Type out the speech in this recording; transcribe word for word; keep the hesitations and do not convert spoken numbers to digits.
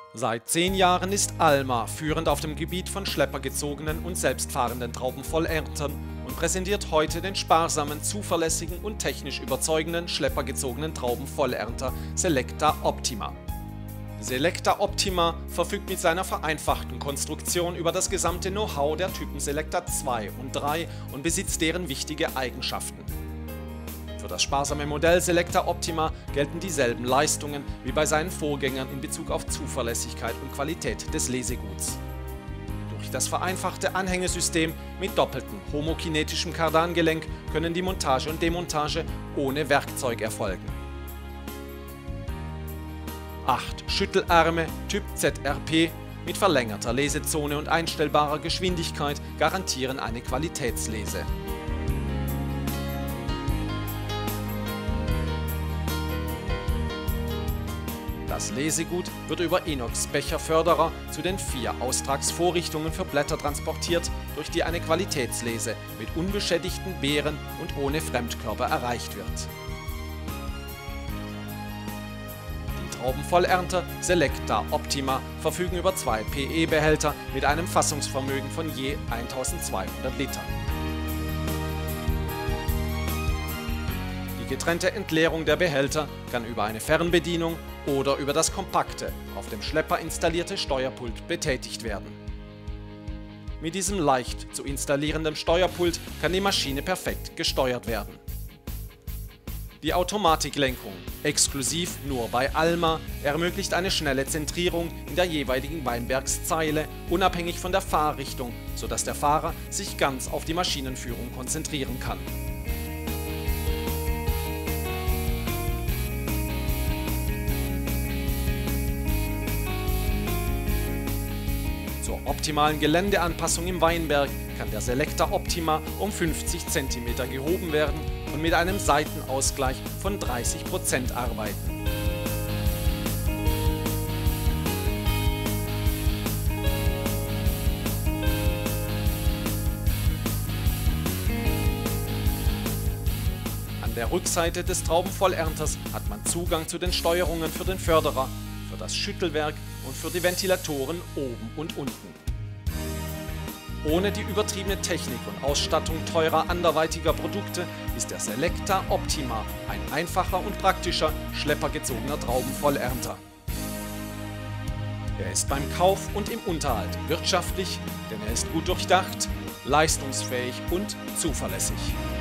Seit zehn Jahren ist Alma führend auf dem Gebiet von schleppergezogenen und selbstfahrenden Traubenvollerntern und präsentiert heute den sparsamen, zuverlässigen und technisch überzeugenden schleppergezogenen Traubenvollernter Selecta Optima. Selecta Optima verfügt mit seiner vereinfachten Konstruktion über das gesamte Know-how der Typen Selecta zwei und drei und besitzt deren wichtige Eigenschaften. Für das sparsame Modell Selecta Optima gelten dieselben Leistungen wie bei seinen Vorgängern in Bezug auf Zuverlässigkeit und Qualität des Leseguts. Durch das vereinfachte Anhängesystem mit doppeltem homokinetischem Kardangelenk können die Montage und Demontage ohne Werkzeug erfolgen. Acht Schüttelarme Typ Z R P mit verlängerter Lesezone und einstellbarer Geschwindigkeit garantieren eine Qualitätslese. Das Lesegut wird über Inox-Becherförderer zu den vier Austragsvorrichtungen für Blätter transportiert, durch die eine Qualitätslese mit unbeschädigten Beeren und ohne Fremdkörper erreicht wird. Die Traubenvollernter Selecta Optima verfügen über zwei P E-Behälter mit einem Fassungsvermögen von je eintausendzweihundert Litern. Die getrennte Entleerung der Behälter kann über eine Fernbedienung oder über das kompakte, auf dem Schlepper installierte Steuerpult betätigt werden. Mit diesem leicht zu installierenden Steuerpult kann die Maschine perfekt gesteuert werden. Die Automatiklenkung, exklusiv nur bei Alma, ermöglicht eine schnelle Zentrierung in der jeweiligen Weinbergszeile, unabhängig von der Fahrrichtung, sodass der Fahrer sich ganz auf die Maschinenführung konzentrieren kann. Zur optimalen Geländeanpassung im Weinberg kann der Selecta Optima um fünfzig Zentimeter gehoben werden und mit einem Seitenausgleich von dreißig Prozent arbeiten. An der Rückseite des Traubenvollernters hat man Zugang zu den Steuerungen für den Förderer, für das Schüttelwerk und für die Ventilatoren oben und unten. Ohne die übertriebene Technik und Ausstattung teurer anderweitiger Produkte ist der Selecta Optima ein einfacher und praktischer schleppergezogener Traubenvollernter. Er ist beim Kauf und im Unterhalt wirtschaftlich, denn er ist gut durchdacht, leistungsfähig und zuverlässig.